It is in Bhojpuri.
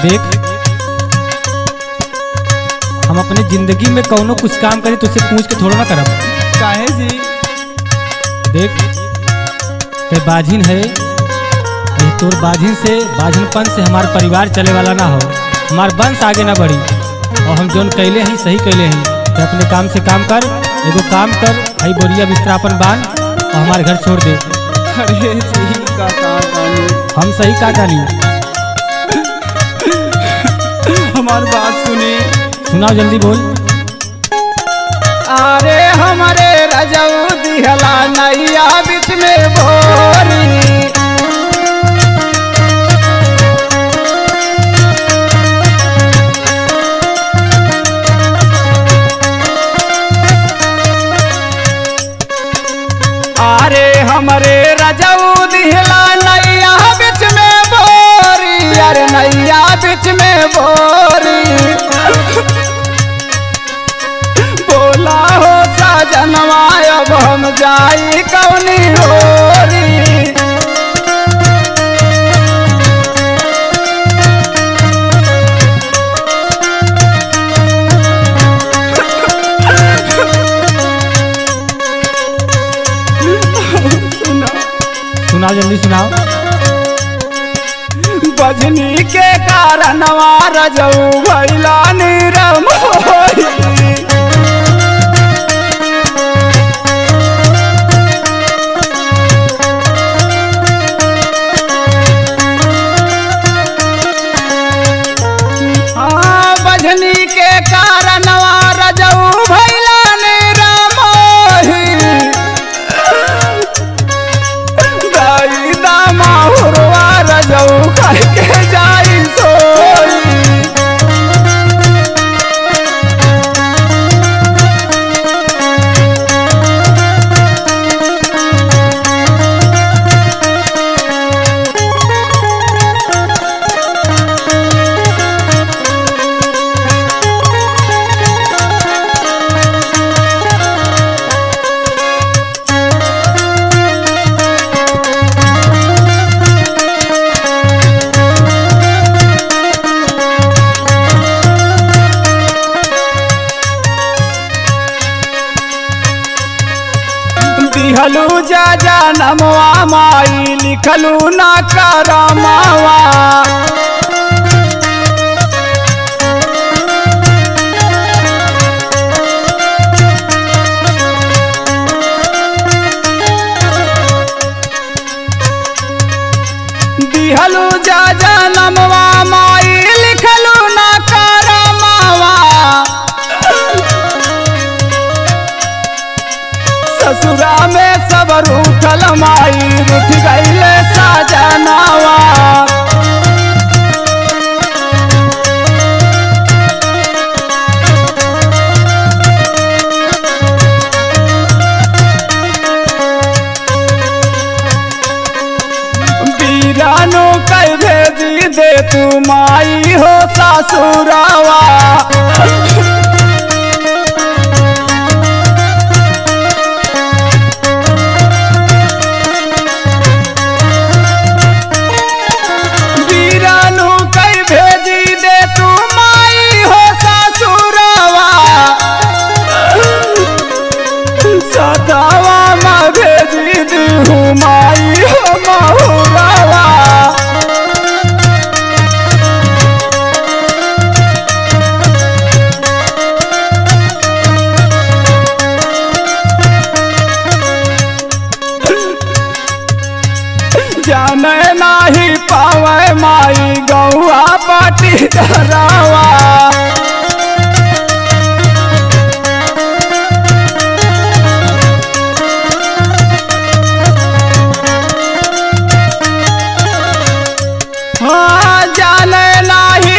देख, हम अपनी जिंदगी में कौनो कुछ काम करी तुझसे पूछ के थोड़ा ना करब। काहे जी? देख, ते बाझिन है, ये तोर बाझिन से बाझिनपन से हमार परिवार चले वाला ना हो, हमार वंश आगे ना बढ़ी। और हम जोन कैले हैं सही कैले हैं। तो अपने काम से काम कर, एगो काम कर, हई बोरिया बिस्तरा अपन बांध और हमारे घर छोड़ दे। अरे जी का हम सही का डाली, हमारी बात सुनी। सुनाओ जल्दी बोल। अरे हमारे रजऊ दिहला नैया बीच में बोरी, अरे हमारे रजऊ दिहला नैया बीच में बोरी, अरे नैया बीच में बोरी। बोला हो सजनवा अब हम जाई कौनी होरी, सुनाओ जल्दी सुनाओ। बजनी के कारणवा रजऊ भैला निरम होई, बजनी के कारणवा रजऊ भैला निरम होई। दाई दामा हुरवा रजऊ खाई के जाई सोई, लिखलू जा जनमवा माई लिखलू ना करमावा, दिहलू जा जनमवा माई लिखलू ना करमावा। ससुरा में सब रूठल माई रूठ गईले सजनावा, वीरानो कह भेजी दे तू माई हो ससुरावा। सदावा माँ भेजी दी माई हो महुरावा, जाने नाही पावे माई गौआ पाटी धरावा। जाने नाही